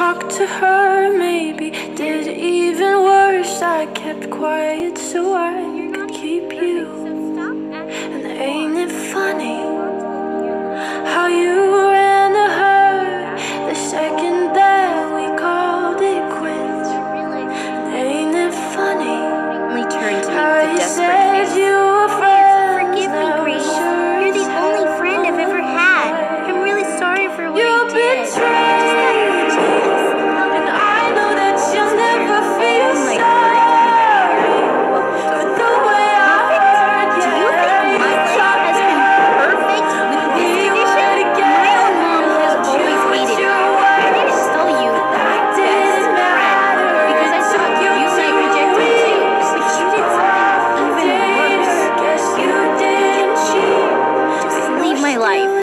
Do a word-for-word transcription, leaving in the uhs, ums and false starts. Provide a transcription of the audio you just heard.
talk to her, maybe did even worse. I kept quiet so I could keep you. And ain't it funny how you ran to her the second that we called it quits? And ain't it funny Only turned to me how with a you desperate said face. you were friends? Forgive me, now Grace. sure You're the as only hell friend I've ever had. I'm really sorry for what you I did. betrayed me, and I know that you'll never feel Oh my sorry for the way I hurt Do you. you think my life has been perfect with this condition? My own mom has always hated me. I didn't tell you my best friend because I thought you might reject me too. But you did something even worse. Guess you didn't cheat. Just leave my life.